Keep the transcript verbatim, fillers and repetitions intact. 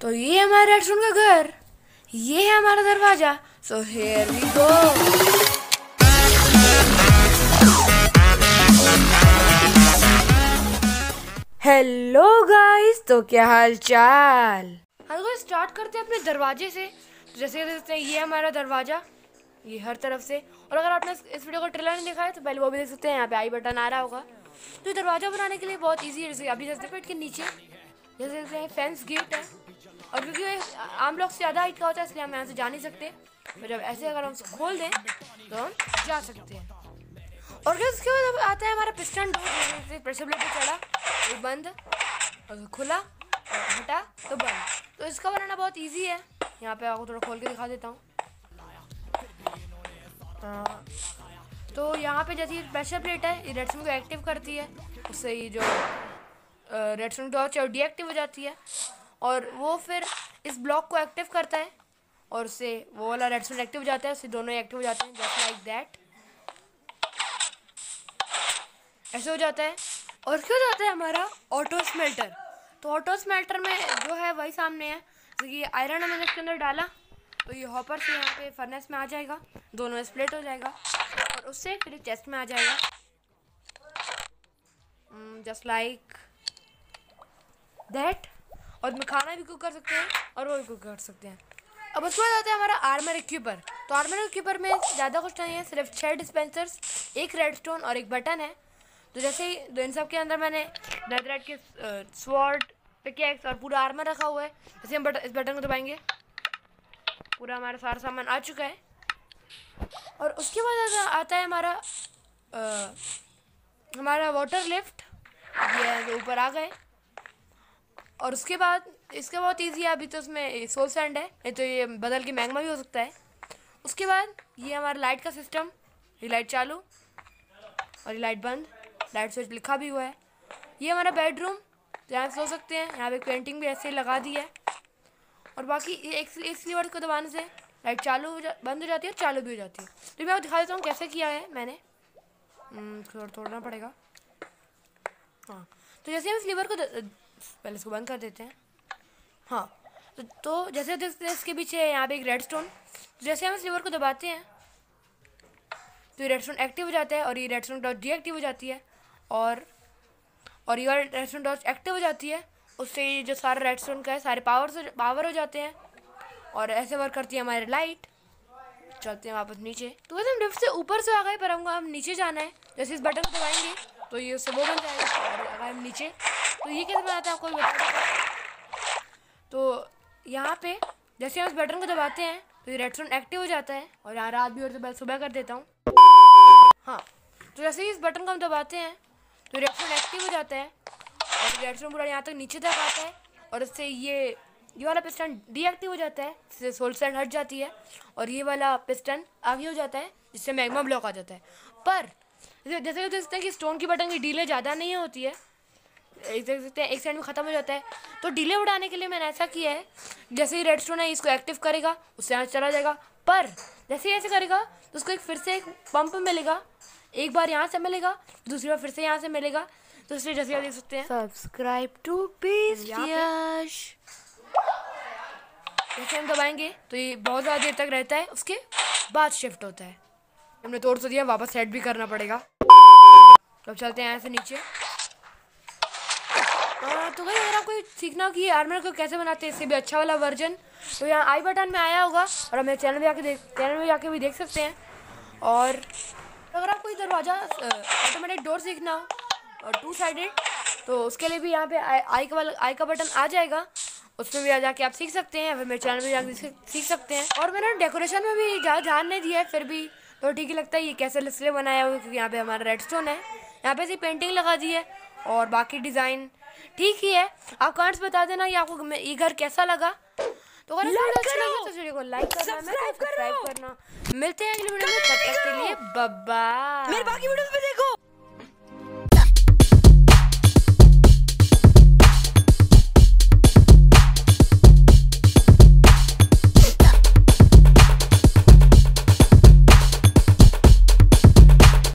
तो ये हमारे रेस्टोरेंट का घर, ये है हमारा दरवाजा। So here we go. Hello guys, तो क्या हाल चाल। हम लोग स्टार्ट करते हैं अपने दरवाजे से। तो जैसे देखते हैं ये हमारा दरवाजा, ये हर तरफ से। और अगर आपने इस वीडियो को ट्रेलर नहीं देखा है तो पहले वो भी देख सकते हैं, यहाँ पे आई बटन आ रहा होगा। तो ये दरवाजा बनाने के लिए बहुत इजी है। जैसे अभी जैसे पेट के नीचे जैसे देखते हैं फेंस गेट है, और क्योंकि ये आम लोग से ज़्यादा हाइट का होता है इसलिए हम यहाँ से जा नहीं सकते। तो जब ऐसे अगर हम उसको खोल दें तो हम जा सकते हैं। और फिर उसके बाद आता है हमारा पिस्टन डोर। प्रेशर प्लेट पे चढ़ा तो बंद, और खुला और हटा तो बंद। तो इसका बनाना बहुत ईजी है। यहाँ पे आपको थोड़ा खोल के दिखा देता हूँ। तो यहाँ पे जैसे प्रेशर प्लेट है, ये रेडस्टोन को एक्टिव करती है, उससे ये जो रेडस्टोन टॉर्च है वो डीएक्टिव हो जाती है। और वो फिर इस ब्लॉक को एक्टिव करता है, और उससे वो वाला रेडस्टोन एक्टिव हो जाता है, उससे दोनों एक्टिव हो जाते हैं, जस्ट लाइक दैट। ऐसे हो जाता है। और क्या हो जाता है हमारा ऑटो स्मेल्टर। तो ऑटो स्मेल्टर में जो है वही सामने है। तो ये आयरन मैंने इसके अंदर डाला तो ये हॉपर से यहाँ पे फर्नेस में आ जाएगा, दोनों स्प्लिट हो जाएगा, और उससे फिर चेस्ट में आ जाएगा, जस्ट लाइक दैट। और इसमें खाना भी कुक कर सकते हैं और वो भी कुक कर सकते हैं। अब उसके बाद आता है हमारा आर्मर इक्विपर। तो आर्मर इक्विपर में ज़्यादा कुछ नहीं है, सिर्फ छः डिस्पेंसर्स, एक रेडस्टोन और एक बटन है। तो जैसे ही इन सब के अंदर मैंने नेदरराइट के स्वॉर्ड, पिकेक्स और पूरा आर्मर रखा हुआ है। जैसे हम बट, इस बटन को दबाएंगे पूरा हमारा सारा सामान आ चुका है। और उसके बाद आता है हमारा आ, हमारा वाटर लिफ्ट, ये ऊपर आ गए। और उसके बाद इसका बहुत इजी है। अभी तो उसमें सोल सैंड है, ये तो ये बदल के मैग्मा भी हो सकता है। उसके बाद ये हमारा लाइट का सिस्टम, ये लाइट चालू और ये लाइट बंद, लाइट स्विच लिखा भी हुआ है। ये हमारा बेडरूम, जहाँ सो सकते हैं। यहाँ पे पेंटिंग भी ऐसे ही लगा दी है। और बाकी एक एक लीवर को दबाने से लाइट चालू हो जा बंद हो जाती है और चालू भी हो जाती है। तो मैं आपको दिखा देता हूँ कैसे किया है मैंने। थोड़ा तोड़ना पड़ेगा। हाँ, तो जैसे हम इस लीवर को पहले इसको बंद कर देते हैं। हाँ, तो, तो जैसे देखते हैं इसके पीछे यहाँ पे एक रेडस्टोन। तो जैसे हम इस लीवर को दबाते हैं तो ये रेडस्टोन एक्टिव हो जाता है, और ये रेडस्टोन डॉट डीएक्टिव हो जाती है, और और ये रेडस्टोन डॉट एक्टिव हो जाती है। उससे ये जो सारा रेडस्टोन का है सारे पावर से पावर हो जाते हैं, और ऐसे वर्क करती है हमारी लाइट। चलते हैं वापस नीचे। तो वैसे हम लिफ्ट से ऊपर से आ गए, पर हमको हम नीचे जाना है। जैसे इस बटन को दबाएंगे तो ये उससे वो बन जाएगा, और अगर हम नीचे तो ये कैसे बनाते हैं आपको भी बता। तो यहाँ पे जैसे हम इस बटन को दबाते हैं तो ये रेडस्टोन एक्टिव हो जाता है, और यहाँ रात भी और तो सुबह कर देता हूँ। हाँ, तो जैसे ही इस बटन को हम दबाते हैं तो रेडस्टोन एक्टिव हो जाता है, और रेडस्टोन पूरा यहाँ तक नीचे तक आता है, और इससे ये ये वाला पिस्टन डीएक्टिव हो जाता है, जिससे सोल सैंड हट जाती है, और ये वाला पिस्टन आगे हो जाता है, जिससे मैग्मा ब्लॉक आ जाता है। पर जैसे जैसे देख सकते हैं कि स्टोन की बटन की डीले ज़्यादा नहीं होती है, देख सकते हैं एक साइड में ख़त्म हो जाता है। तो डिले बढ़ाने के लिए मैंने ऐसा किया है, जैसे ही रेडस्टोन है इसको एक्टिव करेगा उससे यहाँ चला जाएगा, पर जैसे ही ऐसे करेगा तो उसको एक फिर से एक पंप मिलेगा, एक बार यहाँ से मिलेगा, दूसरी बार फिर से यहाँ से मिलेगा। तो इसलिए जैसे आप देख सकते हैं सब्सक्राइब टू पीस यश, जैसे हम दबाएंगे तो ये बहुत ज़्यादा देर तक रहता है, उसके बाद शिफ्ट होता है। हमने तोड़ तो दिया, वापस सेट भी करना पड़ेगा। तो अब चलते हैं यहाँ से नीचे। आ, तो भाई अगर आपको सीखना कि आर्मर को कैसे बनाते हैं इससे भी अच्छा वाला वर्जन, तो यहाँ आई बटन में आया होगा, और हमें चैनल में जाके देख चैनल में जाके भी देख सकते हैं। और अगर आपको ये दरवाज़ा ऑटोमेटिक डोर सीखना हो और टू साइडेड, तो उसके लिए भी यहाँ पे आई, आई का वाला आई का बटन आ जाएगा, उसमें भी आ जाके आप सीख सकते हैं, फिर मेरे चैनल में जाके सीख सकते हैं। और मैंने डेकोरेशन में भी ज़्यादा ध्यान नहीं दिया है, फिर भी तो ठीक ही लगता है। ये कैसे इसलिए बनाया हुआ है क्योंकि यहाँ पे हमारा रेडस्टोन है, यहाँ पे ऐसी पेंटिंग लगा दी है, और बाकी डिज़ाइन ठीक ही है। आप कमेंट्स बता देना कि आपको ये घर कैसा लगा। तो अगर वीडियो अच्छा लगे तो वीडियो को लाइक करना, सब्सक्राइब करना। मिलते हैं अगली वीडियो में, तब तक के लिए बाय बाय। मेरे बाकी वीडियोस भी देखो।